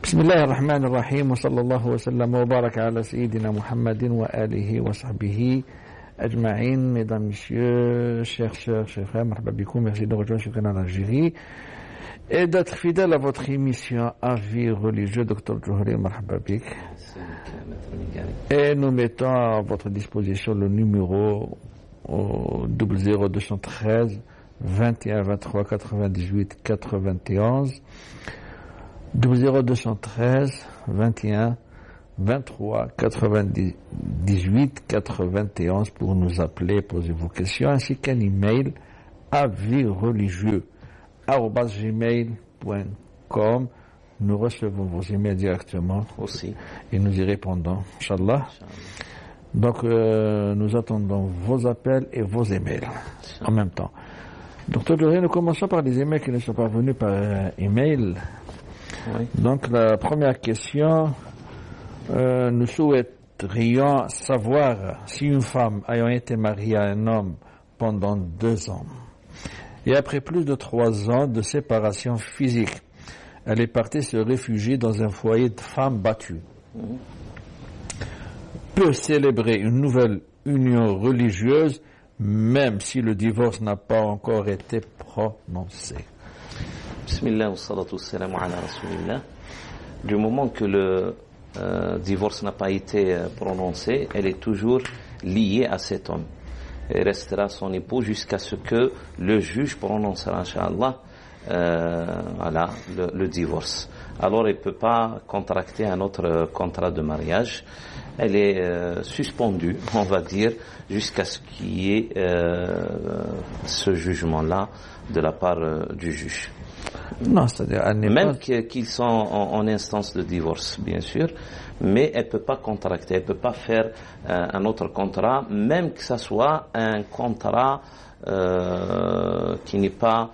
بسم الله الرحمن الرحيم وصلى الله وسلم وبارك على سيدنا محمد وآله وصحبه أجمعين. Mesdames, Messieurs, chers sœurs, chers frères, marhaba bikoum, merci de rejoindre ce canal Algérie et d'être fidèle à votre émission Avis religieux, Dr Johari, marhaba bik. Et nous mettons à votre disposition le numéro 00213 21 23 98 91 00213 21 23 98 91 pour nous appeler, poser vos questions, ainsi qu'un email avisreligieux@gmail.com. Nous recevons vos emails directement aussi et nous y répondons, Inch'Allah. Donc nous attendons vos appels et vos emails en même temps. Docteur Doré, nous commençons par les emails qui ne sont pas venus par email. Oui. Donc la première question, nous souhaiterions savoir si une femme ayant été mariée à un homme pendant 2 ans et après plus de 3 ans de séparation physique, elle est partie se réfugier dans un foyer de femmes battues, peut célébrer une nouvelle union religieuse même si le divorce n'a pas encore été prononcé. Bismillah wa salatu wa salamu ala rasulillah. Du moment que le divorce n'a pas été prononcé, elle est toujours liée à cet homme. Elle restera son époux jusqu'à ce que le juge prononcera, Inch'Allah, le divorce. Alors elle ne peut pas contracter un autre contrat de mariage. Elle est suspendue, on va dire, jusqu'à ce qu'il y ait ce jugement-là de la part du juge. Non, c'est-à-dire même qu'ils sont en instance de divorce, bien sûr, mais elle ne peut pas contracter, elle ne peut pas faire un autre contrat, même que ce soit un contrat qui n'est pas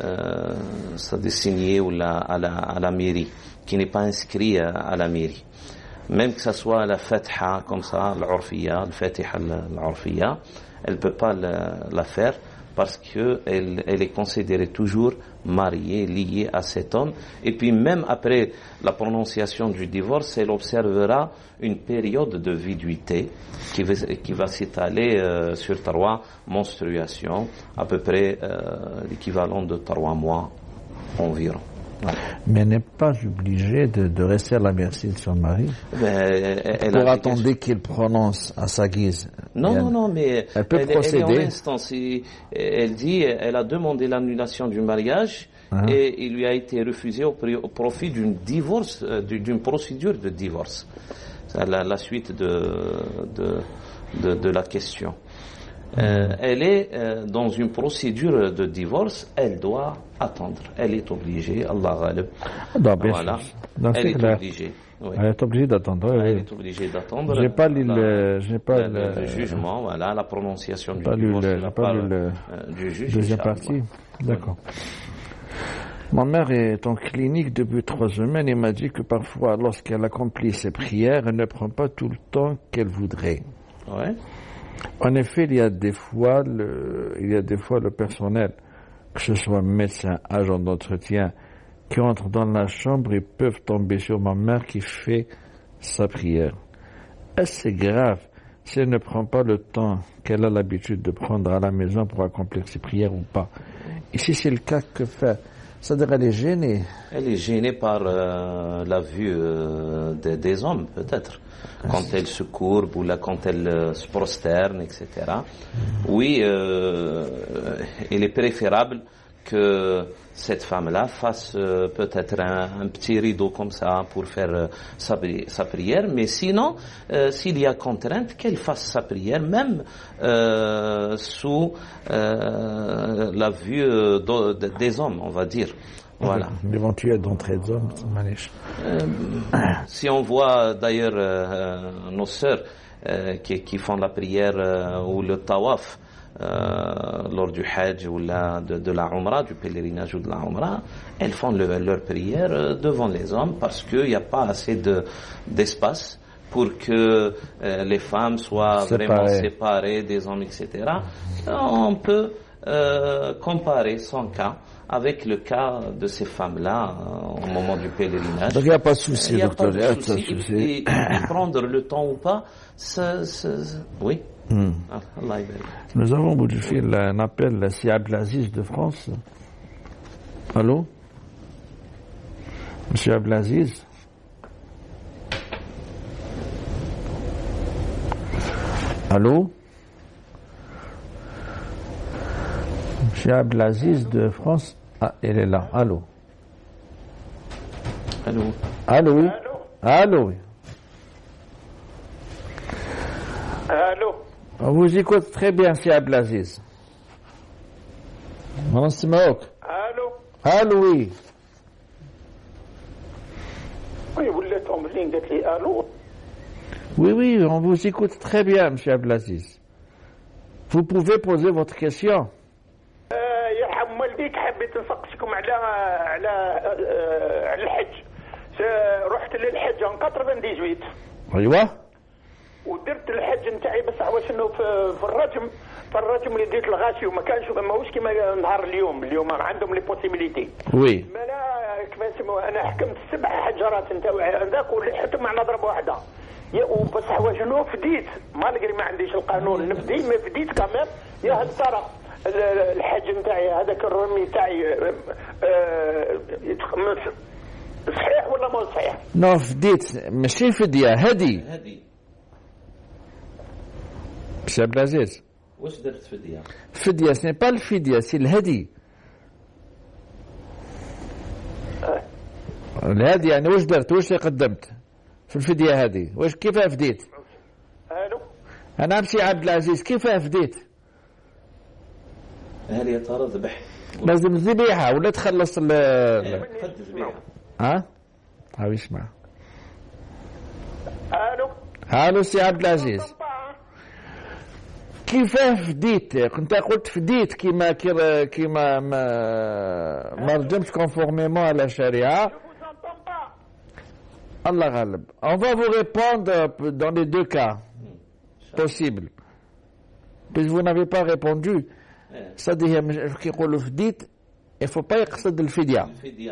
signé à la mairie, qui n'est pas inscrit à la mairie. Même que ce soit la fatha, comme ça, l'urfiya, le fatiha l'urfiya, elle ne peut pas la faire parce qu'elle est considérée toujours mariée, liée à cet homme. Et puis même après la prononciation du divorce, elle observera une période de viduité qui va s'étaler sur 3 menstruations, à peu près l'équivalent de 3 mois environ. Mais elle n'est pas obligée de rester à la merci de son mari pour attendre qu'il prononce à sa guise. Non, mais elle peut procéder. Elle est en instance. Elle dit, elle a demandé l'annulation du mariage et il lui a été refusé au profit d'une procédure de divorce. C'est la suite de la question. Elle est dans une procédure de divorce, elle doit attendre. Elle est obligée, Allah ghalib. Voilà. Elle est obligée. Oui. Elle est obligée d'attendre. Oui. Elle est obligée d'attendre. J'ai pas lu le jugement, voilà, la prononciation du divorce du juge. Deuxième partie. D'accord. Ma mère est en clinique depuis 3 semaines et m'a dit que parfois, lorsqu'elle accomplit ses prières, elle ne prend pas tout le temps qu'elle voudrait. Ouais. En effet, il y a des fois le personnel, que ce soit médecin, agent d'entretien, qui entrent dans la chambre et peuvent tomber sur ma mère qui fait sa prière. Est-ce que c'est grave si elle ne prend pas le temps qu'elle a l'habitude de prendre à la maison pour accomplir ses prières ou pas? Et si c'est le cas, que faire? C'est-à-dire, elle est gênée. Elle est gênée par la vue des hommes, peut-être. Quand elle se courbe ou quand elle se prosterne, etc. Oui, il est préférable que cette femme-là fasse peut-être un petit rideau comme ça pour faire sa prière, mais sinon, s'il y a contrainte, qu'elle fasse sa prière, même sous la vue des hommes, on va dire. Voilà. L'éventuel d'entrée des hommes, si on voit d'ailleurs nos sœurs qui font la prière ou le tawaf lors du Hajj ou de la Umrah, du pèlerinage ou de la Umrah, elles font leur prière devant les hommes parce qu'il n'y a pas assez d'espace pour que les femmes soient vraiment séparées des hommes, etc. On peut comparer son cas avec le cas de ces femmes-là au moment du pèlerinage. Donc il n'y a pas de souci, Il n'y a docteur. pas de souci. Et prendre le temps ou pas, oui. Allah yabarak. Nous avons au bout du fil un appel à Si Abdelaziz de France. Allô? Monsieur Abdelaziz? Allô? Monsieur Abdelaziz de France. Ah, elle est là. Allô? Allô? Allô, oui? Allô, oui. Allô? On vous écoute très bien, monsieur Abdelaziz. On se moque. Allô? Allô, oui. Oui, vous l'êtes en ligne d'être les allô? Oui, oui, on vous écoute très bien, monsieur Abdelaziz. Vous pouvez poser votre question. يرحم والديك حبيت نسقسكم على الحج. رحت للحج en 98 ايوه ودرت الحج نتاعي بس عواش انه في الرجم اللي ديت الغاشي وما كانش ماهوش كيما نهار اليوم عندهم لي بوسيبيليتي. وي ما انا كيفاش انا حكمت 7 حجرات نتاع هذاك ولحقت مع نضرب واحده وبس عواش انه فديت مالغري ما عنديش القانون نفدي ما فديت كمان يا هل ترى الحج نتاعي هذاك الرمي تاعي صحيح ولا مو صحيح؟ نو فديت ماشي فدية هدي مش عبد العزيز واش درت فدية؟ فدية سني با الفدية سي الهدي. الهدي يعني واش درت واش قدمت في الفدية هذه واش كيفاه فديت؟ الو انا امشي عبد العزيز كيفاه فديت؟ هل يا ترى ذبح؟ لازم ذبيحة ولا تخلص قد ذبيحة. ها؟ هاو يسمع. الو هالو سي عبد العزيز كيفاه فديت؟ كنت قلت فديت كيما ما رجمت كونفورميمون على الشريعة. الله غالب. On va vous répondre dans les deux cas possibles. Puisque vous n'avez pas répondu. صدق كيقولوا فديت il faut pas يقصد الفدية.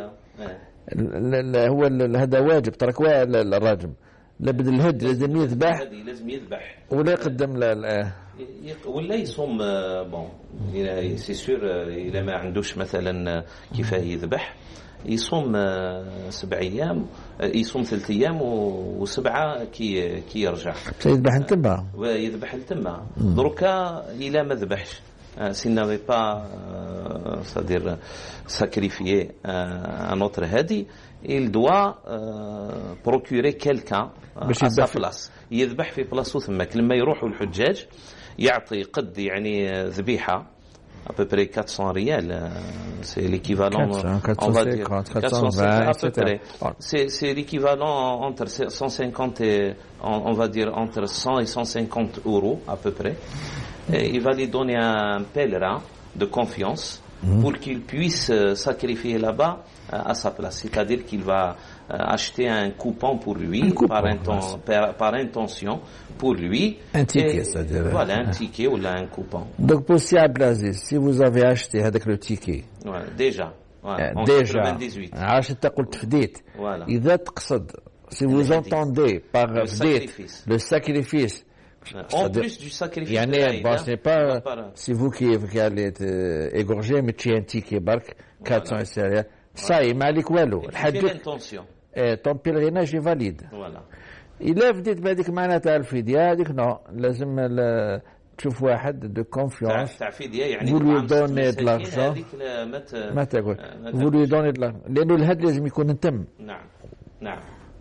هو هذا واجب ترك الرجم لابد الهد لازم يذبح ولا يقدم ولا يصوم بون سي سور الا ما عندوش مثلا كيفاه يذبح يصوم 7 ايام يصوم 3 ايام و7 كي يرجع يذبح لتما ويذبح لتما دركا الا ما ذبحش s'il n'avait pas c'est-à-dire sacrifié un autre hadi il doit procurer quelqu'un à sa place يذبح في بلاصتو ثماك لما يروحوا الحجاج يعطي قد يعني ذبيحة à peu près 400 rials c'est l'équivalent 450, on va dire 420 à peu près c'est l'équivalent entre 150 et on va dire entre 100 et 150 euros à peu près. Et il va lui donner un pèlerin de confiance pour qu'il puisse sacrifier là-bas à sa place. C'est-à-dire qu'il va acheter un coupon pour lui, par intention pour lui. Un ticket, c'est-à-dire. Voilà, un ticket ou là un coupon. Donc, pour si Abdelaziz, si vous avez acheté avec le ticket. Ouais, déjà. Ouais, en déjà. 98. عشت قلت فديت. Voilà. إذا تقصد, si vous entendez par فديت, le sacrifice. En plus du sacrifice يعني bon, ce n'est pas c'est vous qui allez être égorgé mais tu as un ticket barque 400 et ça y مالك والو الحج ton pèlerinage est valide. Voilà. إلا بديت بهذيك معناتها الفدية هذيك نو لازم تشوف واحد de confiance تاع فدية يعني vous lui donnez de l'argent ما تقول vous lui donnez de l'argent لأنه الهد لازم يكون نتم. نعم نعم.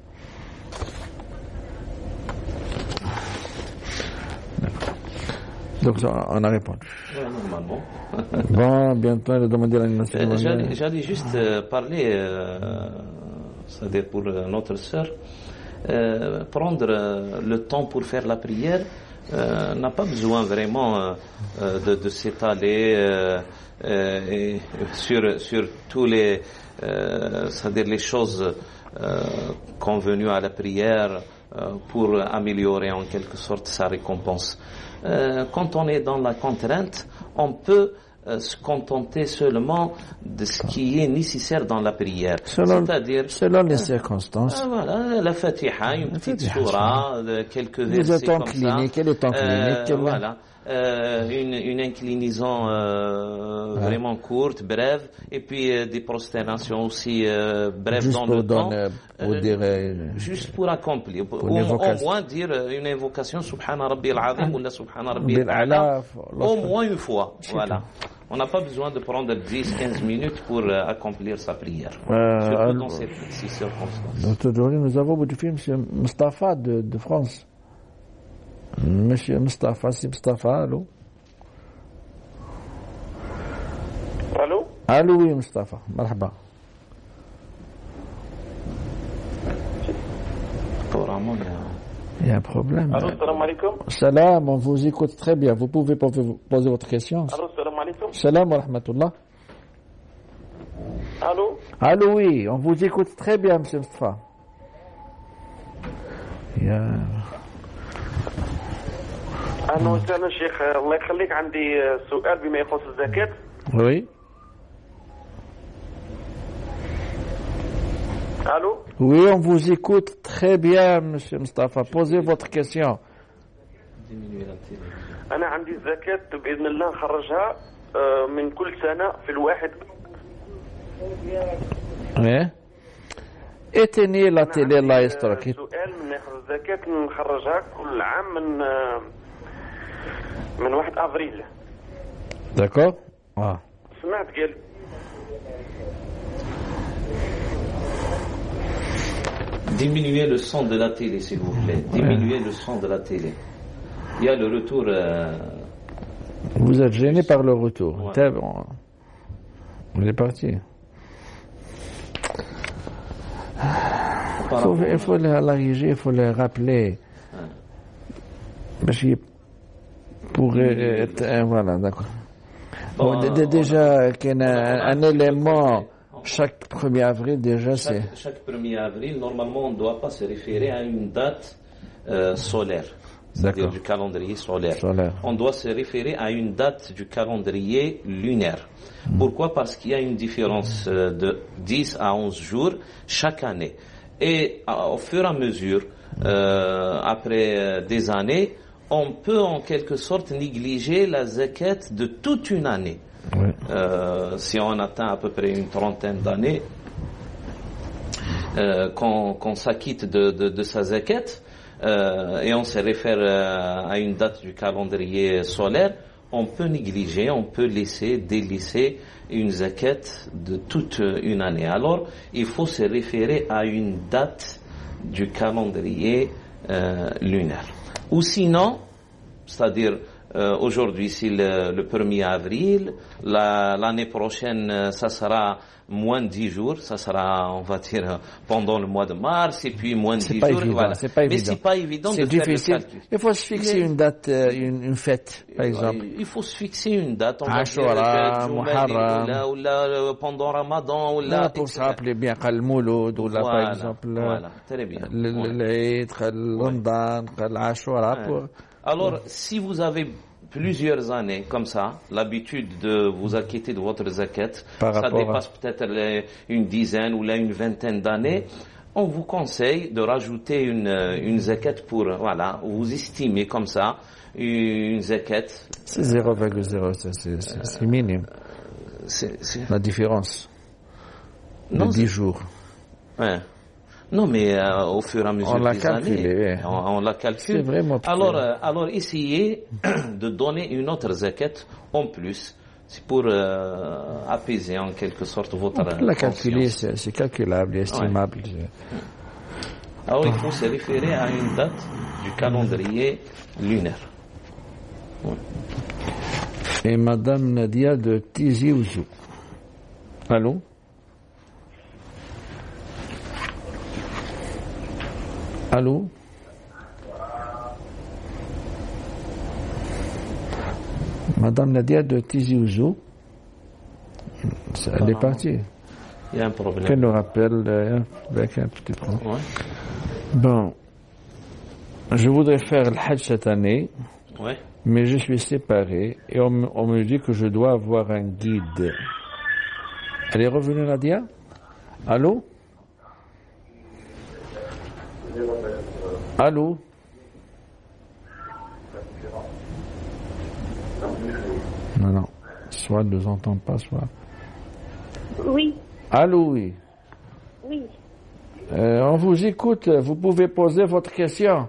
Donc on a répondu. Normalement. Bon, bientôt on va demander l'animation. J'allais juste parler, c'est-à-dire pour notre sœur, prendre le temps pour faire la prière n'a pas besoin vraiment de s'étaler sur tous les, c'est-à-dire les choses convenues à la prière pour améliorer en quelque sorte sa récompense. Quand on est dans la contrainte, on peut se contenter seulement de ce qui est nécessaire dans la prière. C'est-à-dire selon les circonstances. Voilà, la Fatiha, une petite sourate, quelques versets comme ça. Elle est en clinique. Voilà. Une inclinaison vraiment courte, brève, et puis des prosternations aussi brèves juste dans le temps. Juste pour accomplir. Au moins dire une invocation Subhana Rabbi al-Azim ou la Subhana Rabbi al-Ala, au moins une fois. Voilà. On n'a pas besoin de prendre 10-15 minutes pour accomplir sa prière. Surtout dans ces circonstances. Aujourd'hui, nous avons beaucoup de films sur Mustafa de France. Monsieur Mustafa, c'est Mustafa, allô? Allô? Allô, oui, Mustafa, marhaba. Il y a un problème. Allô, salam alaikum. Salam, on vous écoute très bien. Vous pouvez poser votre question. Allô, salam alaikum. Salam wa rahmatullah. Allô? Allô, oui, on vous écoute très bien, monsieur Mustafa. أهلا وسهلا شيخ الله يخليك عندي سؤال بما يخص الزكاة. Oui. Allô? Oui, on vous écoute très bien, monsieur Mustafa. Posez votre question. أنا عندي الزكاة بإذن الله نخرجها من كل سنة في الواحد. Oui. Éteignez la télé, الله يسترك. سؤال من ناخذ الزكاة نخرجها كل عام من 1 أفريل. D'accord. سمعت قال Diminuez le son de la télé, s'il vous plaît. Diminuez le son de la télé. Il y a le retour. Vous êtes gêné par le retour. Ouais. Bon. On est parti. Il faut la régie, il faut le rappeler. Parce qu'il pourrait être. Voilà, d'accord. Bon, déjà, qu'il y a un élément. Chaque 1er avril, déjà, c'est... Chaque 1er avril, normalement, on ne doit pas se référer à une date solaire, c'est-à-dire du calendrier solaire. On doit se référer à une date du calendrier lunaire. Pourquoi? Parce qu'il y a une différence de 10 à 11 jours chaque année. Et au fur et à mesure, après des années, on peut en quelque sorte négliger la zakat de toute une année. Oui. Si on atteint à peu près une trentaine d'années, qu'on s'acquitte de sa zakat, et on se réfère à une date du calendrier solaire, on peut négliger, on peut délaisser une zakat de toute une année. Alors, il faut se référer à une date du calendrier lunaire. Ou sinon, c'est-à-dire aujourd'hui, c'est le 1er avril. L'année prochaine, ça sera moins de 10 jours. Ça sera, on va dire, pendant le mois de mars, et puis moins de 10 jours. Évident, voilà. C'est pas évident. Mais c'est pas évident de difficile. Faire le calcul. Il faut se fixer une date, une fête, par exemple. Il faut se fixer une date. Ashura, Muharram. Ou pendant Ramadan. Là, pour se rappeler bien, Al-Mouloud, ou là, par exemple, voilà, très bien. l'Eid, Ramadan, Ashura. Alors, si vous avez plusieurs années comme ça, l'habitude de vous acquitter de votre zakat, ça dépasse peut-être une dizaine ou là une vingtaine d'années, on vous conseille de rajouter une zakat pour, voilà, vous estimez comme ça, une zakat. C'est 0,0, c'est minime. C'est la différence. De 10 jours. Ouais. Non, mais au fur et à mesure des années, on la calcule. C'est vraiment alors, essayez de donner une autre zakat en plus. C'est pour apaiser en quelque sorte votre la calculer, c'est calculable, estimable. Ouais. Alors, il faut se référer à une date du calendrier lunaire. Ouais. Et Madame Nadia de Tizi Ouzou. Allô? Allô? Madame Nadia de Tizi Ouzou. Elle est partie. Il y a un problème. Qu'elle nous rappelle avec un petit problème. Ouais. Bon. Je voudrais faire le Hajj cette année. Oui. Mais je suis séparé et on me dit que je dois avoir un guide. Elle est revenue, Nadia? Allô? Allô? Non. Soit elle ne nous entend pas, soit... Oui. Allô, oui. Oui. On vous écoute. Vous pouvez poser votre question.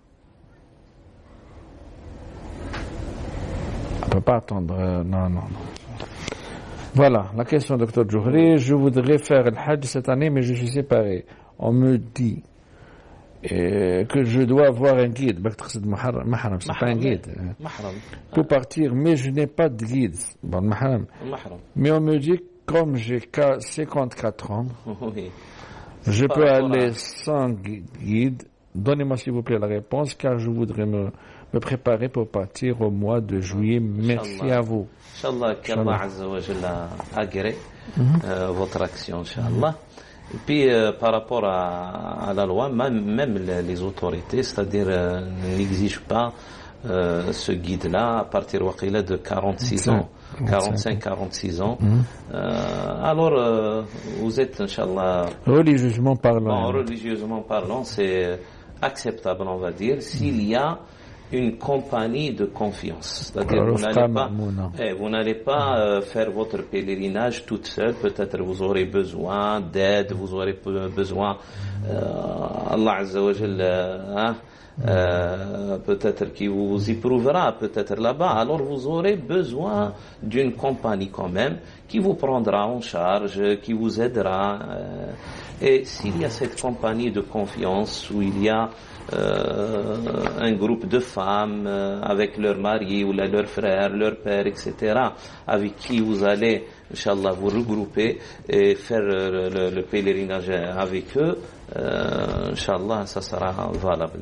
On ne peut pas attendre. Non. Voilà, la question, Dr. Djouhri. Je voudrais faire le Hajj cette année, mais je suis séparé. On me dit que je dois avoir un guide. Mahram, c'est pas un guide. Pour partir, mais je n'ai pas de guide. Bon, mahram. Mais on me dit, comme j'ai 54 ans, je peux aller sans guide. Donnez-moi s'il vous plaît la réponse, car je voudrais me préparer pour partir au mois de juillet. Merci à vous. Inch'Allah, qu'Allah Azza wa Jalla agrée votre action, Inch'Allah. Et puis, par rapport à la loi, même les autorités, c'est-à-dire n'exigent pas ce guide-là à partir de 46 ans. 45-46 ans. Alors, vous êtes, Inch'Allah... Religieusement parlant. Religieusement parlant, c'est acceptable, on va dire, s'il y a une compagnie de confiance. C'est-à-dire, vous n'allez pas faire votre pèlerinage toute seule. Peut-être vous aurez besoin d'aide, vous aurez besoin... Allah Azza wa Jalla... peut-être qu'il vous éprouvera peut-être là-bas, alors vous aurez besoin d'une compagnie quand même qui vous prendra en charge, qui vous aidera, et s'il y a cette compagnie de confiance où il y a un groupe de femmes avec leur mari ou leur frère, leur père, etc., avec qui vous allez, Inch'Allah, vous regrouper et faire le pèlerinage avec eux, Inch'Allah, ça sera valable,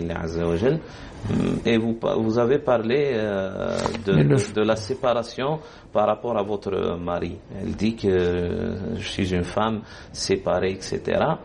et vous avez parlé de la séparation par rapport à votre mari. Elle dit que je suis une femme séparée, etc.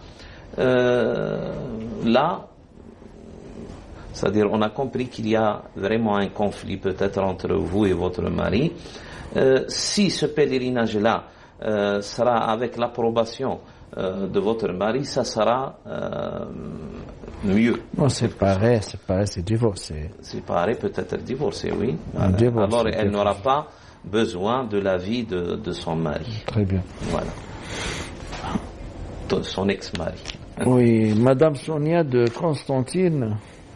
Là, c'est-à-dire, on a compris qu'il y a vraiment un conflit peut-être entre vous et votre mari. Si ce pèlerinage-là sera avec l'approbation de votre mari, ça sera mieux. Non, séparé, c'est divorcé. Séparé, peut-être divorcé, oui. Divorcé, alors, elle n'aura pas besoin de l'avis de son mari. Très bien. Voilà. De son ex-mari. Oui, Madame Sonia de Constantine.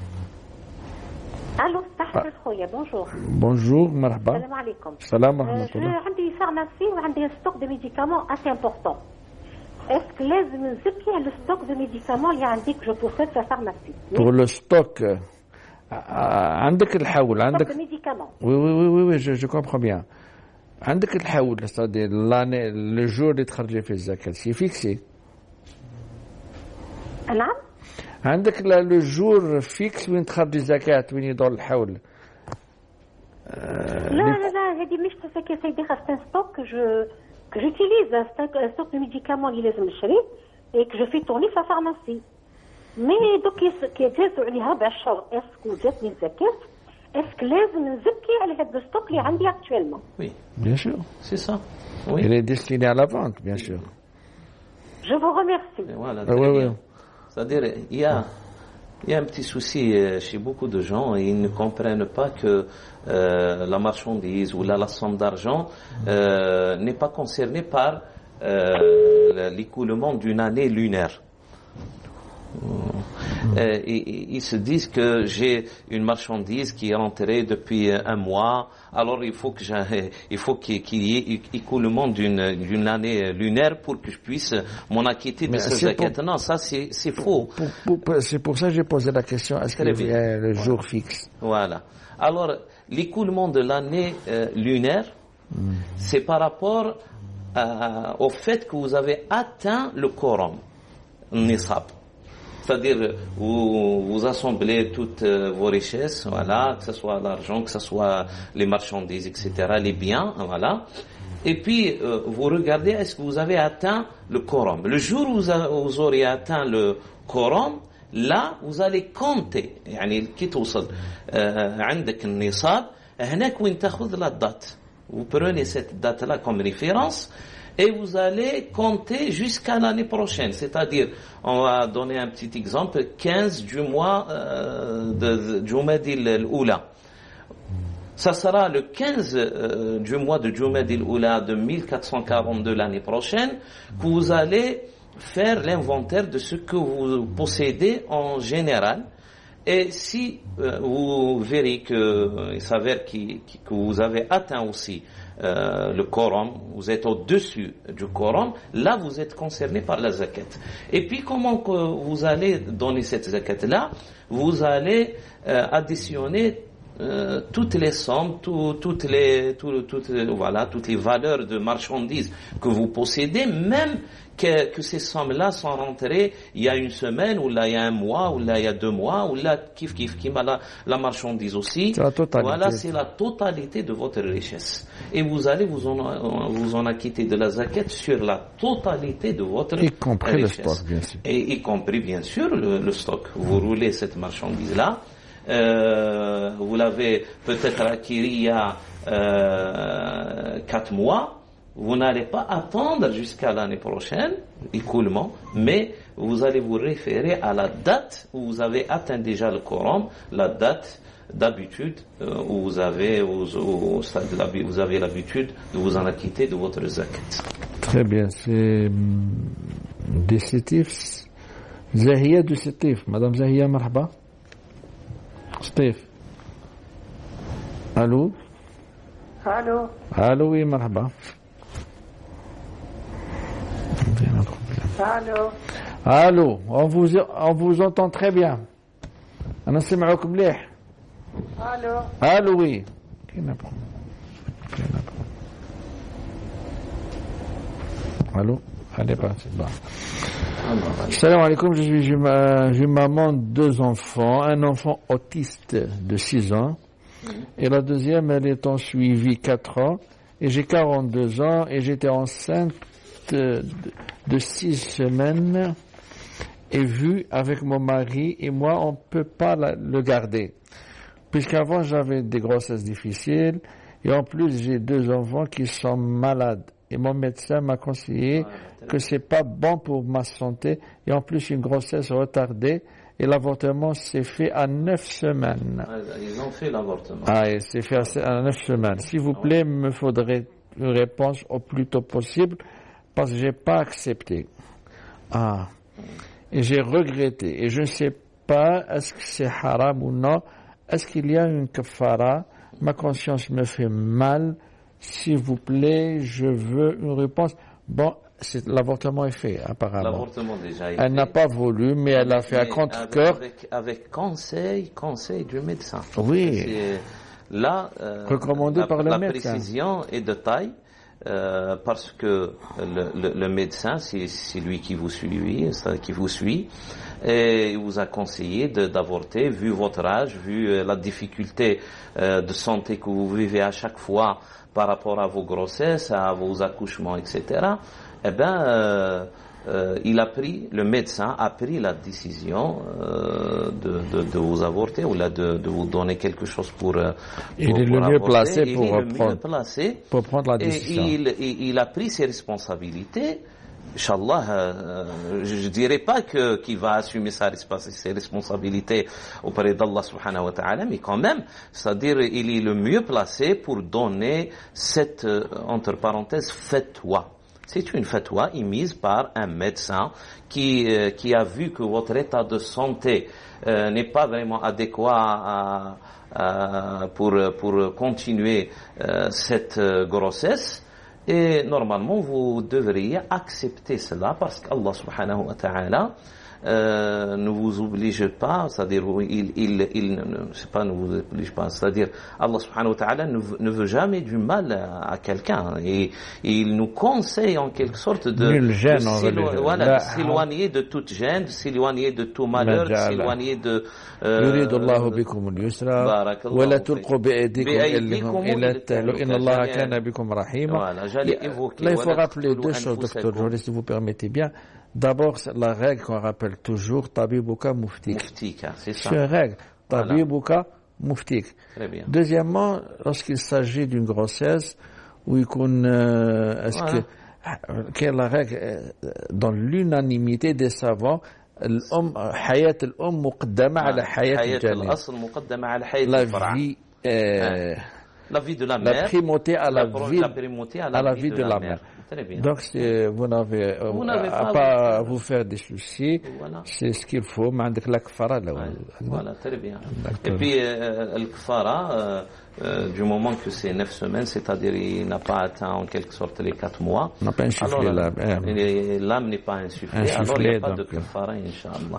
Allô, bonjour. Bonjour, marhaba. Salam alaikum. Salam rahmatullah. J'ai une pharmacie où j'ai un stock de médicaments assez important. Est-ce que لازم نزكي le stock de médicaments اللي عندي que je possède في la pharmacie? Pour le stock, عندك الحول, عندك. Stock de médicaments. Oui, je comprends bien. عندك الحول, c'est-à-dire l'année, le jour اللي تخرجي فيه الزكاة, c'est fixé. نعم. عندك le jour fixe وين تخرجي الزكاة, وين يدور الحول. لا هذه مش تسكي سيدي خاصة un stock que j'utilise, un stock de médicaments اللي لازم نشريه et que je fais tourner في la pharmacie. Mais donc كي جازوا عليها 4 أشهر اسكو جاتني الزكاة اسكو لازم نزكي على هذا الستوك اللي عندي actuellement. Oui, bien sûr. C'est ça. Oui. Il est destiné à la vente, bien sûr. Je vous remercie. Et voilà, oui. C'est-à-dire, il y a un petit souci chez beaucoup de gens, et ils ne comprennent pas que la marchandise ou la somme d'argent n'est pas concernée par l'écoulement d'une année lunaire. Ils se disent que j'ai une marchandise qui est rentrée depuis un mois, alors il faut qu'il y ait écoulement d'une année lunaire pour que je puisse m'en acquitter de ce zakat. Non, ça c'est faux. C'est pour ça que j'ai posé la question, est-ce qu'il y a le jour fixe? Voilà. Alors, l'écoulement de l'année lunaire, c'est par rapport au fait que vous avez atteint le quorum, nisab. C'est-à-dire, vous assemblez toutes vos richesses, voilà, que ce soit l'argent, que ce soit les marchandises, etc., les biens, voilà. Et puis, vous regardez, est-ce que vous avez atteint le quorum? Le jour où vous aurez atteint le quorum, Là, vous allez compter. يعني كي توصل عندك النصاب هناك وين تاخذ la date. Vous prenez cette date-là comme référence et vous allez compter jusqu'à l'année prochaine. C'est-à-dire, on va donner un petit exemple, 15 du mois de Jumadil al-Oula. Ça sera le 15 du mois de Jumadil al-Oula de 1442 l'année prochaine que vous allez faire l'inventaire de ce que vous possédez en général. Et si vous verrez il s'avère que vous avez atteint aussi le quorum, vous êtes au-dessus du quorum, là vous êtes concerné par la zakat. Et puis comment que vous allez donner cette zakat-là? Vous allez additionner toutes les sommes, toutes les valeurs de marchandises que vous possédez, même que ces sommes-là sont rentrées il y a une semaine, ou là il y a un mois, ou là il y a 2 mois, ou là kif la marchandise aussi. Voilà, c'est la totalité de votre richesse. Et vous allez vous en acquitter de la zakat sur la totalité de votre richesse. Y compris le stock, bien sûr. Et y compris bien sûr le stock. Vous roulez cette marchandise-là. Vous l'avez peut-être acquis il y a 4 mois, vous n'allez pas attendre jusqu'à l'année prochaine, écoulement, mais vous allez vous référer à la date où vous avez atteint déjà le quorum, la date d'habitude où vous avez l'habitude de vous en acquitter de votre zakat. Très bien, c'est des sétifs. Zahia du sétif. Madame Zahia, marhaba. Steve. Allô? Allô? Allô, oui, marhaba. Allô? Allô, on vous entend très bien. أنا سمعك مليح. Allô? Allô, oui. Allô? Allez, c'est bon. Salam alaikum, je suis maman de 2 enfants, un enfant autiste de 6 ans, et la deuxième, elle est en suivi 4 ans, et j'ai 42 ans, et j'étais enceinte de 6 semaines, et vu avec mon mari, et moi, on ne peut pas le garder. Puisqu'avant, j'avais des grossesses difficiles, et en plus, j'ai 2 enfants qui sont malades. Et mon médecin m'a conseillé que c'est pas bon pour ma santé, et en plus une grossesse retardée, et l'avortement s'est fait à 9 semaines. Ils ont fait l'avortement. Ah, et c'est fait à 9 semaines. S'il vous plaît, il me faudrait une réponse au plus tôt possible, parce que j'ai pas accepté. Ah. Et j'ai regretté, et je ne sais pas est-ce que c'est haram ou non, est-ce qu'il y a une kafara, ma conscience me fait mal. S'il vous plaît, je veux une réponse. Bon, l'avortement est fait, apparemment. L'avortement déjà est Elle n'a pas voulu, mais elle a fait à contre-cœur. Avec conseil du médecin. Oui. Là, recommandé par le médecin. La précision est de taille, parce que le médecin, c'est lui qui vous suit, et il vous a conseillé d'avorter, vu votre âge, vu la difficulté de santé que vous vivez à chaque fois par rapport à vos grossesses, à vos accouchements, etc. Eh bien, le médecin a pris la décision de vous avorter, ou là de vous donner quelque chose pour il est le mieux placé pour prendre la décision. Et il a pris ses responsabilités. Inch'Allah, je dirais pas qu'il va assumer ses responsabilités auprès d'Allah subhanahu wa ta'ala, mais quand même, c'est-à-dire, il est le mieux placé pour donner cette, entre parenthèses, fatwa. C'est une fatwa émise par un médecin qui a vu que votre état de santé n'est pas vraiment adéquat pour continuer cette grossesse. Et normalement, vous devriez accepter cela, parce qu'Allah subhanahu wa ta'ala ne vous oblige pas, c'est-à-dire ne vous oblige pas, c'est-à-dire Allah subhanahu wa ta'ala ne veut jamais du mal à quelqu'un, et il nous conseille en quelque sorte de s'éloigner de toute gêne, de s'éloigner de tout malheur, de s'éloigner de يريد الله بكم اليسر ولا تلقوا بأيديكم إلى التهلكة إن الله كان بكم رحيما. Là, il faut rappeler 2 choses, docteur Joris, si vous permettez bien. D'abord, c'est la règle qu'on rappelle toujours, tabibuka muftik. Muftika, c'est ça. C'est une règle. Tabibuka muftik. Très bien. Deuxièmement, lorsqu'il s'agit d'une grossesse, où il est-ce que, quelle est la règle, dans l'unanimité des savants, حياة الأم مقدمة على حياة الجنين. الأصل مقدمة على حياة الفرع. La vie de la mère. La primauté à la vie de la mère. Très bien. Donc, vous n'avez pas à vous faire des soucis. Voilà. C'est ce qu'il faut. Voilà, très bien. Et puis, le kfara, du moment que c'est 9 semaines, c'est-à-dire il n'a pas atteint en quelque sorte les 4 mois. On n'a pas insufflé l'âme n'est pas insufflée. Alors, il n'y a pas de kfara, Inch'Allah.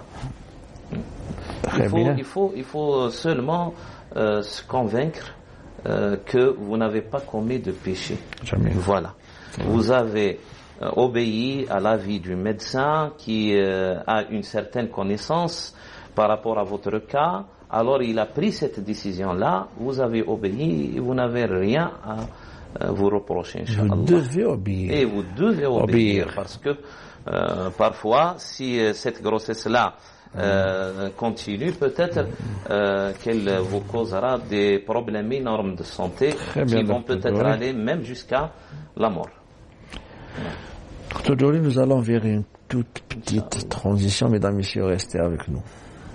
Il faut seulement se convaincre que vous n'avez pas commis de péché. Jamais. Voilà. Vous avez obéi à l'avis du médecin qui a une certaine connaissance par rapport à votre cas. Alors il a pris cette décision-là, vous avez obéi et vous n'avez rien à vous reprocher, Inch'Allah. Vous devez obéir. Et vous devez obéir. Parce que parfois, si cette grossesse-là continue, peut-être qu'elle vous causera des problèmes énormes de santé qui vont peut-être aller même jusqu'à la mort. Aujourd'hui, nous allons vers une toute petite transition. Mesdames, Messieurs, restez avec nous.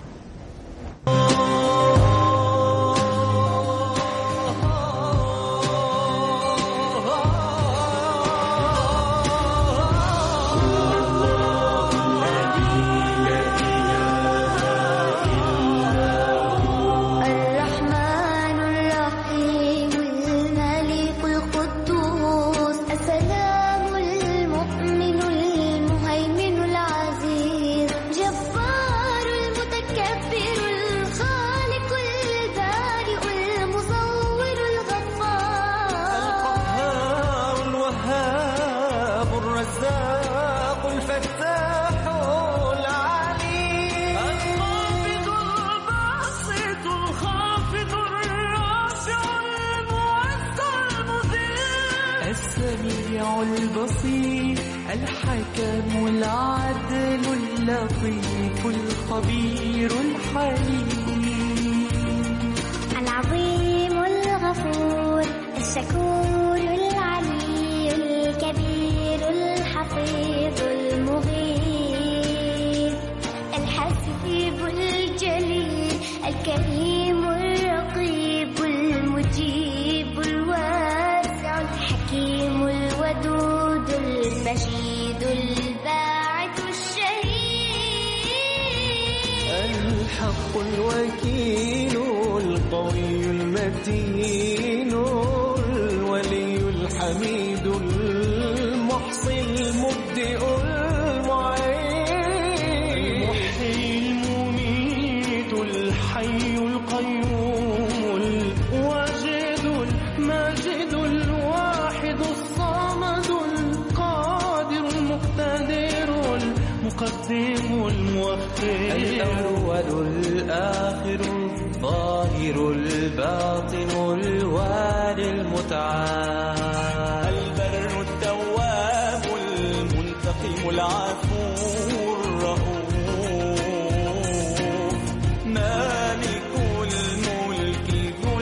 البصير الحكم العدل اللطيف الخبير الحليم العظيم الغفور الشكور العلي الكبير الحفيظ المغيث الحسيب الجليل الكريم الرقيب المجيب الواسع الحكيم الودود المجيد الباعث الشهيد الحق الوكيل القوي المتين الولي الحميد المحصي المبدئ المعين المحيي المميت الحي القيوم الواجد الماجد الواحد الصمد القادر المقتدر المقدم المؤخر الأول الآخر الظاهر الباطن الوالي المتعال البر التواب المنتقم العفو الرؤوف مالك الملك ذو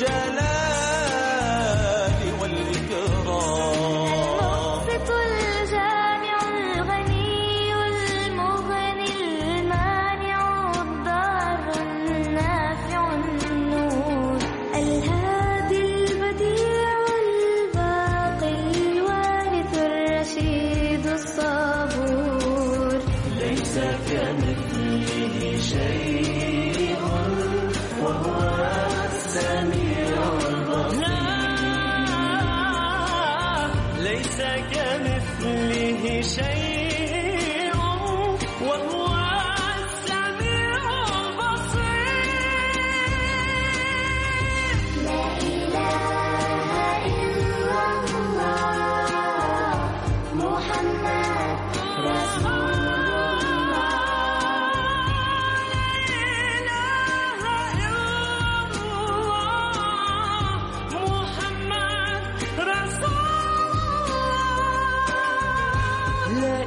الجلال والإكرام المقسط الجامع الغني المغني المانع الضار النافع النور الهادي البديع الباقي الوارث الرشيد الصبور ليس كمثله شيء وهو السميع البصير ليس كمثله شيء وهو السميع البصير لا إله إلا الله محمد رسول لا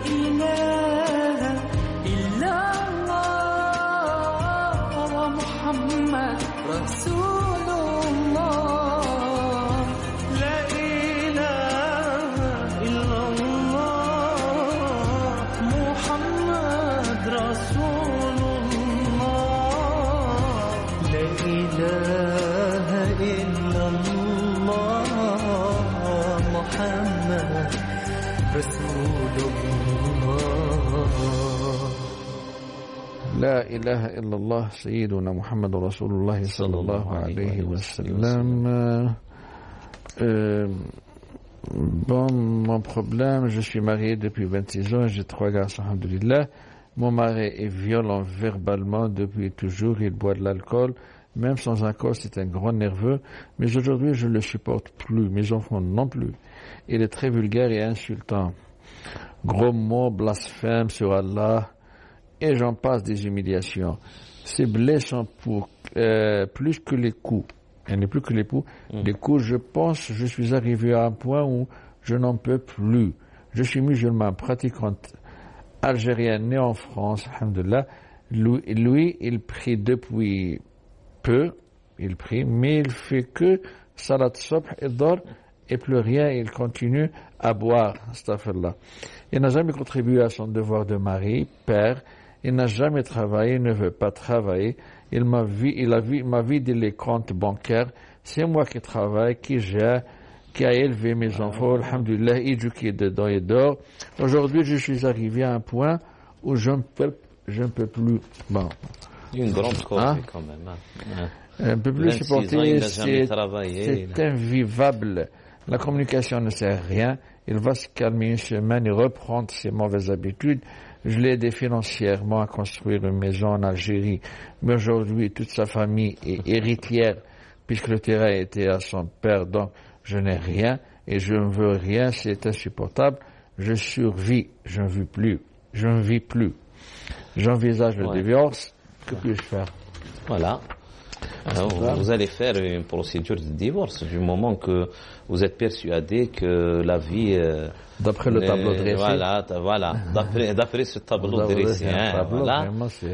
محمد رسول الله. لا إله إلا الله سيدنا محمد رسول الله صلى الله عليه وسلم. Bon, mon problème, je suis marié depuis 26 ans, j'ai 3 garçons, alhamdoulilah. Mon mari est violent verbalement depuis toujours, il boit de l'alcool. Même sans alcool, c'est un grand nerveux. Mais aujourd'hui, je ne le supporte plus. Mes enfants non plus. Il est très vulgaire et insultant. Gros mots, blasphème sur Allah. Et j'en passe des humiliations. C'est blessant pour plus que les coups. Il n'y a plus que les coups. Les coups, je pense, je suis arrivé à un point où je n'en peux plus. Je suis musulman, pratiquante algérienne, né en France, alhamdoulilah. Lui, il prie depuis peu, il prie, mais il fait que salat subh, il dort et plus rien, il continue à boire, astaghfirullah. Il n'a jamais contribué à son devoir de mari, père, il n'a jamais travaillé, il ne veut pas travailler, il m'a vidé les comptes bancaires, c'est moi qui travaille, qui gère, qui a élevé mes enfants, alhamdoulilah, éduqué dedans et dehors. Aujourd'hui, je suis arrivé à un point où je ne peux plus. Bon. Une grande cause quand même. Un peu plus supporter, c'est travaillé. invivable. La communication ne sert à rien. Il va se calmer une semaine et reprendre ses mauvaises habitudes. Je l'ai aidé financièrement à construire une maison en Algérie. Mais aujourd'hui, toute sa famille est héritière, puisque le terrain était à son père. Donc, je n'ai rien et je ne veux rien. C'est insupportable. Je survis. Je ne vis plus. Je ne vis plus. J'envisage le divorce. Que puis-je faire? Voilà. Alors, vous allez faire une procédure de divorce du moment que vous êtes persuadé que la vie... d'après le tableau dressé. Voilà. D'après ce tableau dressé. Voilà.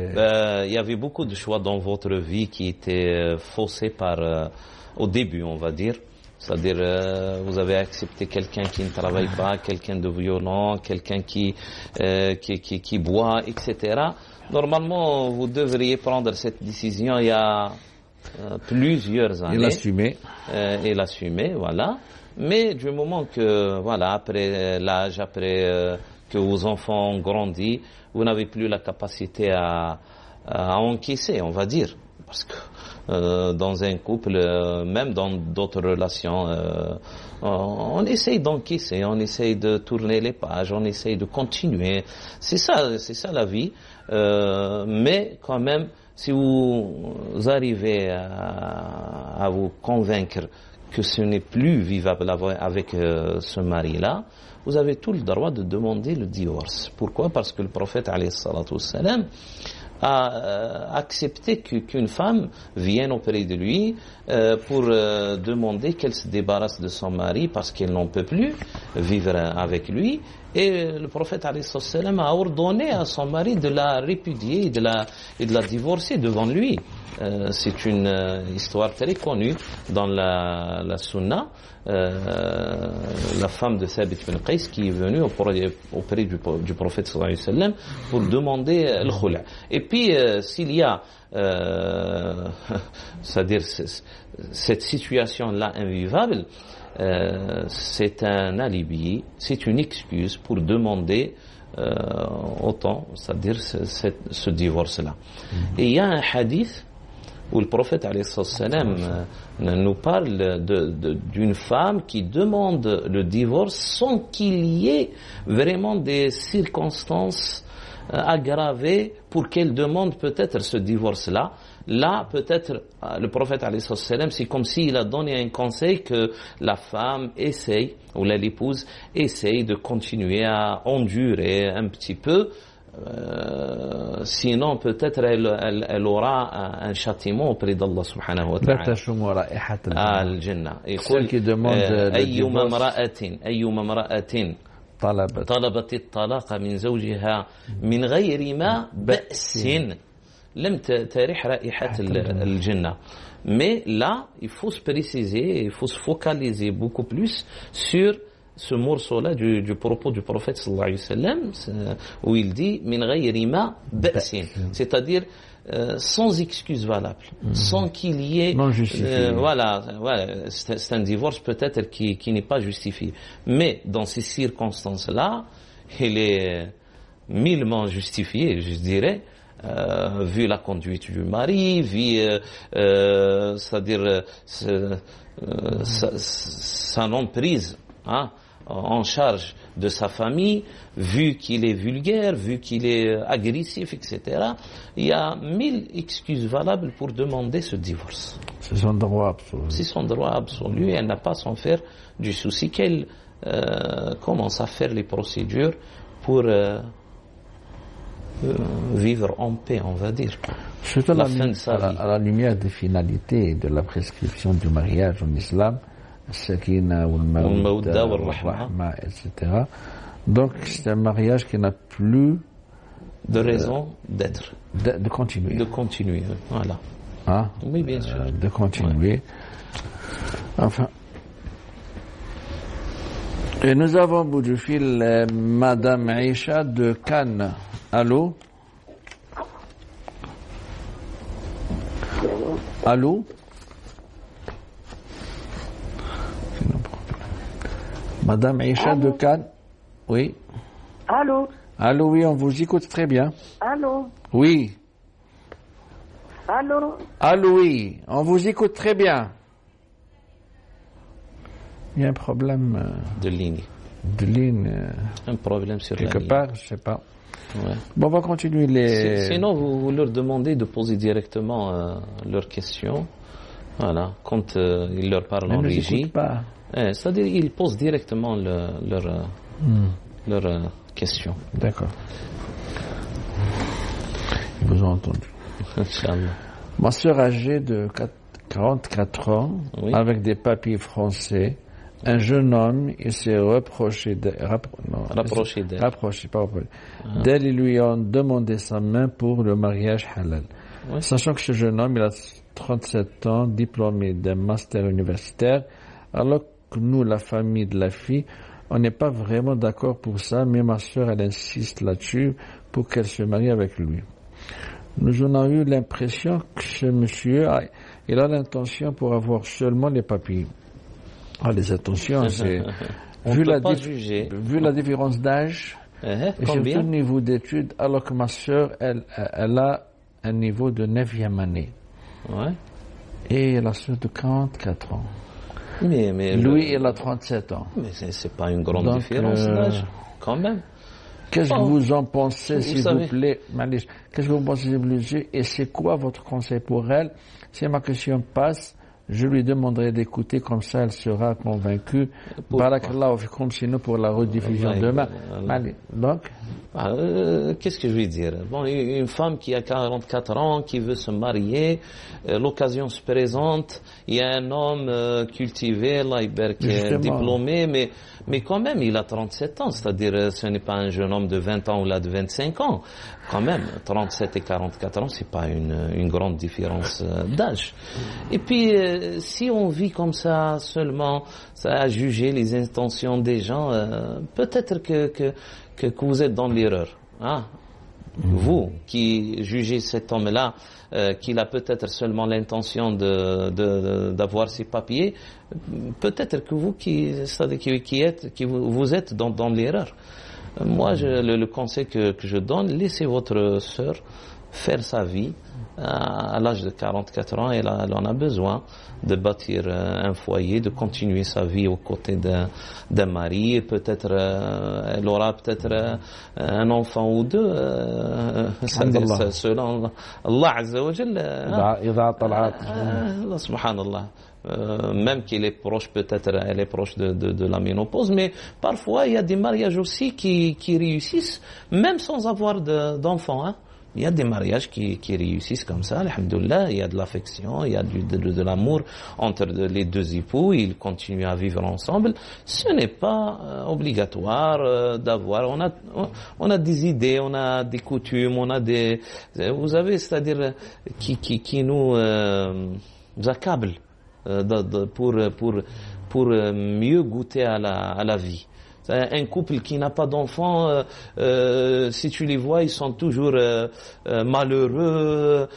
Il y avait beaucoup de choix dans votre vie qui étaient faussés par... au début, on va dire. C'est-à-dire, vous avez accepté quelqu'un qui ne travaille pas, quelqu'un de violent, quelqu'un qui boit, etc. Normalement, vous devriez prendre cette décision il y a plusieurs années. Et l'assumer, voilà. Mais du moment que, voilà, après l'âge, après que vos enfants ont grandi, vous n'avez plus la capacité à encaisser, on va dire. Parce que dans un couple, même dans d'autres relations, on essaye d'encaisser, on essaye de tourner les pages, on essaye de continuer. C'est ça la vie. Mais quand même, si vous arrivez à vous convaincre que ce n'est plus vivable avec ce mari-là, vous avez tout le droit de demander le divorce. Pourquoi? Parce que le prophète alayhi salatu wassalam a accepté qu'une femme vienne auprès de lui pour demander qu'elle se débarrasse de son mari parce qu'elle n'en peut plus vivre avec lui. Et le prophète alayhi salam a ordonné à son mari de la répudier et de la divorcer devant lui. C'est une histoire très connue dans la sunna. La femme de Thabit bin Qais qui est venue auprès du prophète sallallahu alayhi wa sallam pour demander le khul'. Et puis s'il y a c'est-à-dire cette situation-là invivable, c'est un alibi, c'est une excuse pour demander autant, c'est-à-dire ce divorce-là. Et il y a un hadith où le prophète alayhi salam nous parle d'une femme qui demande le divorce sans qu'il y ait vraiment des circonstances aggravées pour qu'elle demande peut-être ce divorce-là. Là, peut-être, le prophète alayhi salam, c'est comme s'il a donné un conseil que la femme essaye, ou l'épouse essaye de continuer à endurer un petit peu. Sinon peut-être elle aura un châtiment auprès d'Allah subhanahu wa ta'ala. Al-Jannah. Celle qui demande أيما امرأة طلبت الطلاق من زوجها من غير ما بأس لم ترح رائحة الجنة. Mais là, il faut se préciser, il faut se focaliser beaucoup plus sur ce morceau-là du propos du prophète sallallahu alayhi wa sallam, où il dit min ghayri ma ba'sin, c'est-à-dire sans excuse valable, sans qu'il y ait voilà, c'est un divorce peut-être qui n'est pas justifié, mais dans ces circonstances-là il est millement justifié, je dirais, vu la conduite du mari, vu c'est-à-dire sa non-prise en charge de sa famille, vu qu'il est vulgaire, vu qu'il est agressif, etc. Il y a 1000 excuses valables pour demander ce divorce. C'est son droit absolu. C'est son droit absolu et elle n'a pas à s'en faire du souci qu'elle commence à faire les procédures pour vivre en paix, on va dire. Surtout la fin de sa vie. À la lumière des finalités de la prescription du mariage en islam, Sakina ou Mawda ou Rahma, etc. Donc c'est un mariage qui n'a plus de raison d'être. De continuer. De continuer, voilà. Hein? Oui, bien sûr. De continuer. Ouais. Enfin. Et nous avons au bout du fil Madame Aïcha de Cannes. Allô? Allô? Madame Aïcha de Cannes? Oui. Allô? Allô, oui, on vous écoute très bien. Allô? Oui. Allô? Allô, oui, on vous écoute très bien. Il y a un problème de ligne. De ligne. Un problème sur quelque la ligne. part, je sais pas. Ouais. Bon, on va continuer les. Sinon, vous leur demandez de poser directement leurs questions. Voilà, quand ils leur parlent en régie. Pas. C'est-à-dire ils posent directement leurs questions. D'accord. Ils vous ont entendu. Inch'Allah. Ma sœur âgée de 44 ans, oui. avec des papiers français, un jeune homme, il s'est rapproché d'elle. D'elle, ils lui ont demandé sa main pour le mariage halal. Oui. Sachant que ce jeune homme, il a 37 ans, diplômé d'un master universitaire, alors que nous, la famille de la fille, on n'est pas vraiment d'accord pour ça, mais ma sœur, elle insiste là-dessus pour qu'elle se marie avec lui. Nous en avons eu l'impression que ce monsieur, il a l'intention pour avoir seulement les papiers. Ah, les intentions, c'est... vu la différence d'âge, et surtout au niveau d'études, alors que ma sœur, elle a un niveau de 9e année. Ouais. Et la sœur de 44 ans. Mais lui, il a 37 ans. Mais c'est pas une grande différence d'âge, quand même. Qu'est-ce que vous en pensez, s'il vous plaît, Malish? Qu'est-ce que vous pensez, s'il vous plaît? Et c'est quoi votre conseil pour elle? Si ma question passe, je lui demanderai d'écouter, comme ça elle sera convaincue. Barakallahu fikum, sinon pour la rediffusion demain. Donc, qu'est-ce que je vais dire? Bon, une femme qui a 44 ans, qui veut se marier, l'occasion se présente, il y a un homme cultivé, qui est diplômé, mais quand même, il a 37 ans, c'est-à-dire ce n'est pas un jeune homme de 20 ans ou là de 25 ans. Quand même, 37 et 44 ans, c'est pas une grande différence d'âge. Et puis, si on vit comme ça seulement, ça à juger les intentions des gens, peut-être que vous êtes dans l'erreur. Hein? Vous qui jugez cet homme-là, qu'il a peut-être seulement l'intention d'avoir ses papiers, peut-être que vous vous êtes dans l'erreur. Moi, le conseil que je donne, laissez votre sœur faire sa vie. À l'âge de 44 ans, elle en a besoin de bâtir un foyer, de continuer sa vie aux côtés d'un mari. Et peut-être, elle aura peut-être un enfant ou deux. Selon Allah Azza wa Jalla. Subhanallah. Même qu'elle est proche, peut-être elle est proche de la ménopause, mais parfois il y a des mariages aussi qui réussissent, même sans avoir d'enfants. Hein. Il y a des mariages qui réussissent comme ça, alhamdoulilah, il y a de l'affection, il y a de l'amour entre les deux époux, ils continuent à vivre ensemble. Ce n'est pas obligatoire d'avoir, on a des idées, on a des coutumes, on a vous savez, c'est-à-dire qui nous accablent. pour mieux goûter à la vie. Un couple qui n'a pas d'enfants, si tu les vois, ils sont toujours malheureux.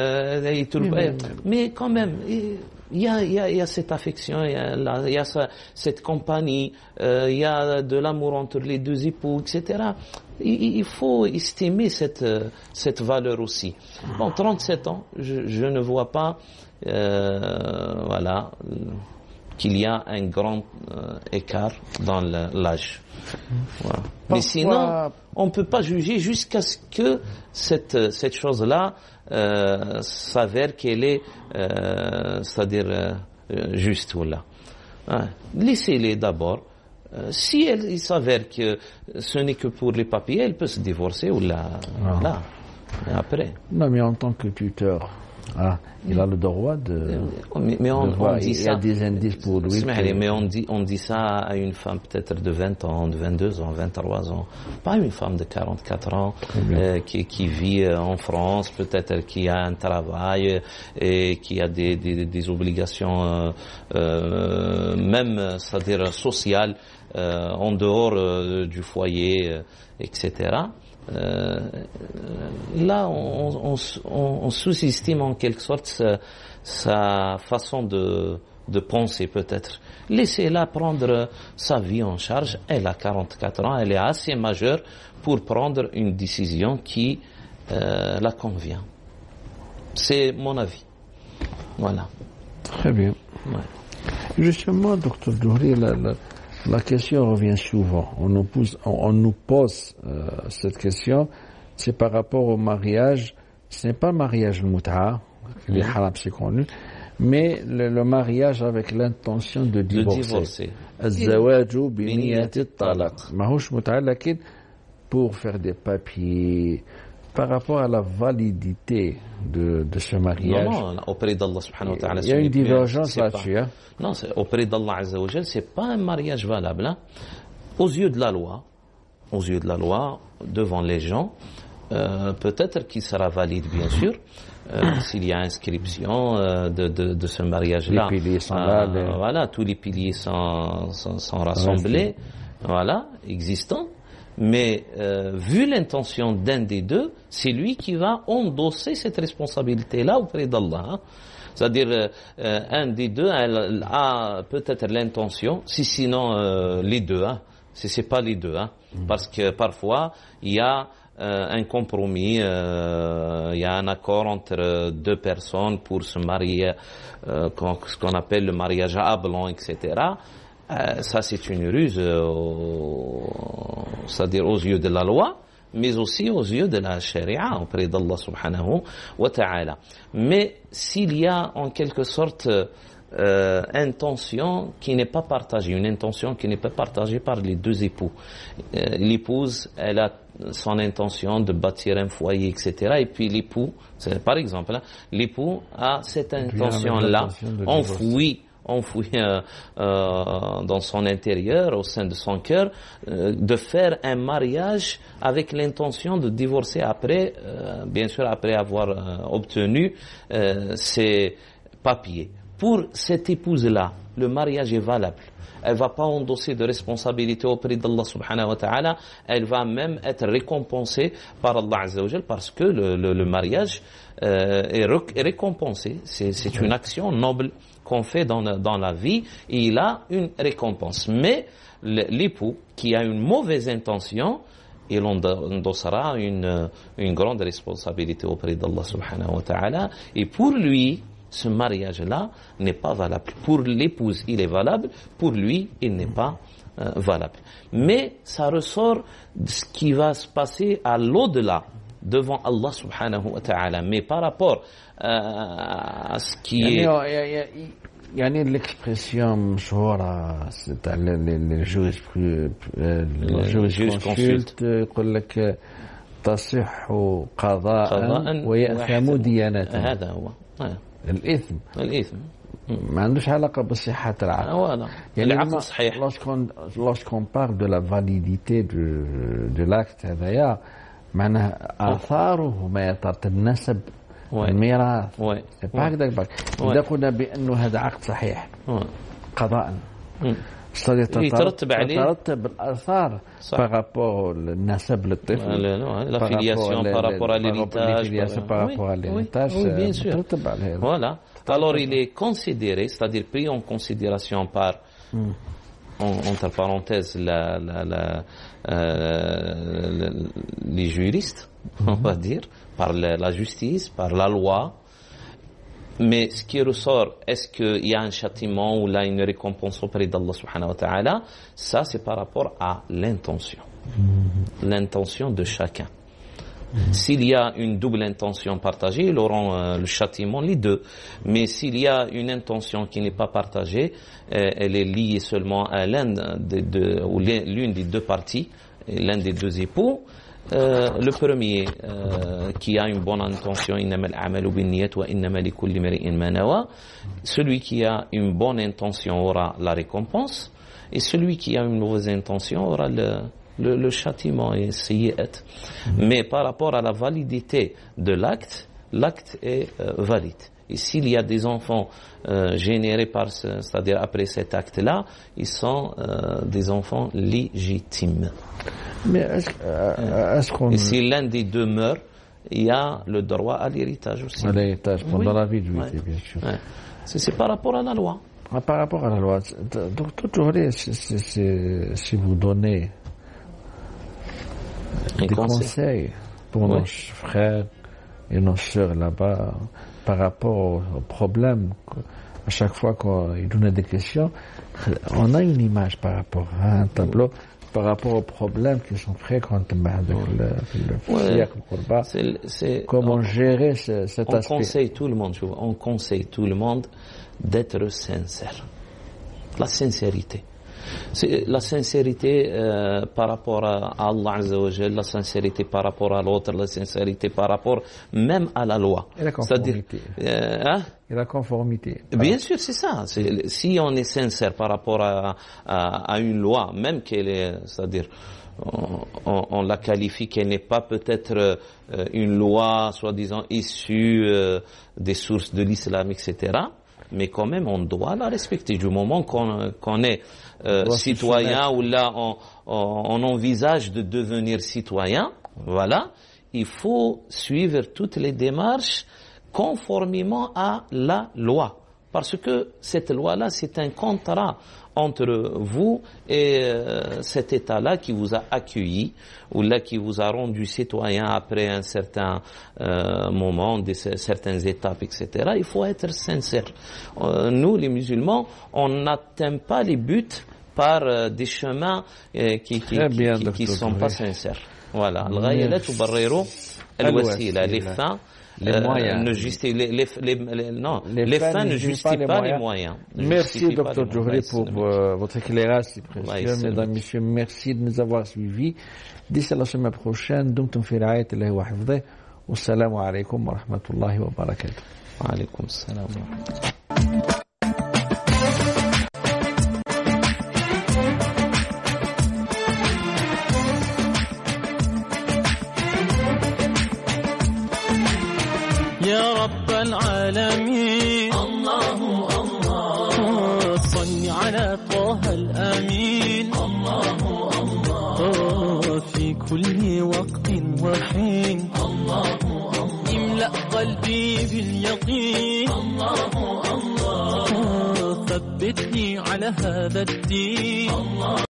Mais quand même, il y a cette affection, il y a cette compagnie, il y a de l'amour entre les deux époux, etc. Il faut estimer cette valeur aussi. Bon, 37 ans, je ne vois pas, voilà, qu'il y a un grand écart dans l'âge. Voilà. Mais sinon, on ne peut pas juger jusqu'à ce que cette chose-là s'avère qu'elle est, c'est-à-dire juste ou là. Hein. Laissez-les d'abord. Si il s'avère que ce n'est que pour les papiers, elle peut se divorcer ou là. Voilà. Et après. Non, mais en tant que tuteur, il a le droit de. Mais on dit il y a des indices pour lui. Mais on dit ça à une femme peut-être de 20 ans, de 22 ans, 23 ans. Pas une femme de 44 ans qui vit en France, peut-être qui a un travail et qui a des obligations même, c'est-à-dire sociales, en dehors du foyer, etc. Là, on sous-estime en quelque sorte sa façon de penser peut-être. Laissez-la prendre sa vie en charge. Elle a 44 ans, elle est assez majeure pour prendre une décision qui la convient. C'est mon avis. Voilà. Très bien. Ouais. Justement, Dr Douri, la question revient souvent. On nous pose cette question. C'est par rapport au mariage. Ce n'est pas le mariage mut'a, les haram c'est connu, mais le mariage avec l'intention de divorcer. الزواج بنية الطلاق. ماهوش متعة لكن pour faire des papiers. Par rapport à la validité de ce mariage. Non, auprès d'Allah subhanahu wa ta'ala. Il y a une divergence là-dessus. Non, auprès d'Allah azza wa jal, c'est pas un mariage valable. Hein. Aux yeux de la loi, devant les gens, peut-être qu'il sera valide, bien sûr, s'il y a inscription de ce mariage-là. Les piliers sont là. Voilà, tous les piliers sont rassemblés, voilà, existants. Mais vu l'intention d'un des deux, c'est lui qui va endosser cette responsabilité-là auprès d'Allah. Hein. C'est-à-dire, un des deux a peut-être l'intention, sinon les deux, hein. C'est pas les deux, hein. Parce que parfois, il y a un compromis, il y a un accord entre deux personnes pour se marier, ce qu'on appelle le mariage à blanc, etc. Ça, c'est une ruse, c'est-à-dire aux yeux de la loi, mais aussi aux yeux de la charia, auprès d'Allah subhanahu wa ta'ala. Mais s'il y a en quelque sorte intention qui n'est pas partagée, une intention qui n'est pas partagée par les deux époux. L'épouse, elle a son intention de bâtir un foyer, etc. Et puis l'époux, par exemple, l'époux a cette intention-là, enfouie dans son intérieur, au sein de son cœur, de faire un mariage avec l'intention de divorcer après, bien sûr après avoir obtenu ses papiers. Pour cette épouse-là, le mariage est valable. Elle va pas endosser de responsabilité auprès d'Allah subhanahu wa ta'ala. Elle va même être récompensée par Allah azza wa jal parce que le mariage est récompensé. C'est une action noble qu'on fait dans la vie et il a une récompense. Mais l'époux qui a une mauvaise intention, il endossera une grande responsabilité auprès d'Allah subhanahu wa ta'ala. Et pour lui, ce mariage-là n'est pas valable. Pour l'épouse, il est valable. Pour lui, il n'est pas valable. Mais ça ressort de ce qui va se passer à l'au-delà, devant Allah subhanahu wa ta'ala. Mais par rapport à ce qui est... Il y a l'expression مشهورة الجوريسبرودنس يقول لك تصح قضاء ويأثم ديانة. هذا هو الإثم ما عندوش علاقة بصحة العقل. يعني العقل صحيح. Lorsqu'on parle de la validité de l'acte هذايا معناها آثاره ما يتناسب الميراث وي با هكذاك برك. إذا قلنا بأنه هذا عقد صحيح قضاء يترتب عليه ترتب الآثار بارابور النسب للطفل لا filiation par rapport à l'héritage par rapport à l'héritage ترتب عليه. Voilà. Alors il est considéré, c'est-à-dire pris en considération par entre parenthèses les juristes, on va dire, par la justice, par la loi. Mais ce qui ressort, est-ce qu'il y a un châtiment ou là une récompense auprès d'Allah subhanahu wa ta'ala? Ça, c'est par rapport à l'intention. L'intention de chacun. S'il y a une double intention partagée, ils auront le châtiment, les deux. Mais s'il y a une intention qui n'est pas partagée, elle est liée seulement à l'une des deux parties, l'un des deux époux. Le premier qui a une bonne intention, celui qui a une bonne intention aura la récompense, et celui qui a une mauvaise intention aura le châtiment et sayyi'at. Mais par rapport à la validité de l'acte est valide. Et s'il y a des enfants générés c'est-à-dire après cet acte-là, ils sont des enfants légitimes. Mais est-ce qu'on... Et si l'un des deux meurt, il y a le droit à l'héritage aussi. À l'héritage pendant la vie de lui, bien sûr. Ouais. C'est par rapport à la loi. Par rapport à la loi. Donc toujours, si vous donnez des conseils pour nos frères et nos sœurs là-bas par rapport aux problèmes, à chaque fois qu'ils donnent des questions, on a une image par rapport à un tableau, par rapport aux problèmes qui sont fréquents comment gérer cet aspect. On conseille tout le monde d'être sincère. La sincérité. C'est la sincérité par rapport à Allah Azza wa Jalla, la sincérité par rapport à l'autre, la sincérité par rapport même à la loi. Et la conformité. Et la conformité. Bien sûr, c'est ça. Si on est sincère par rapport à une loi, même qu'elle est, c'est-à-dire on la qualifie qu'elle n'est pas peut-être une loi soi-disant issue des sources de l'islam, etc., mais quand même on doit la respecter du moment qu'on est citoyen ou là on envisage de devenir citoyen. Voilà, il faut suivre toutes les démarches conformément à la loi, parce que cette loi-là, c'est un contrat entre vous et cet État-là qui vous a accueilli ou là qui vous a rendu citoyen après un certain moment, certaines étapes, etc. Il faut être sincère. Nous, les musulmans, on n'atteint pas les buts par des chemins qui sont pas sincères. Voilà. Les fins les moyens. Les fins ne justifient pas les moyens. Merci, Dr Djohri, pour votre éclairage si précieux. Mesdames, Messieurs, merci de nous avoir suivis. D'ici la semaine prochaine, دمتم في رعاية الله وحفظه والسلام عليكم ورحمة الله وبركاته. وعليكم السلام ورحمة الله. يا رب العالمين الله الله صل على طه الأمين الله الله في كل وقت وحين الله الله املأ قلبي باليقين الله الله ثبتني على هذا الدين الله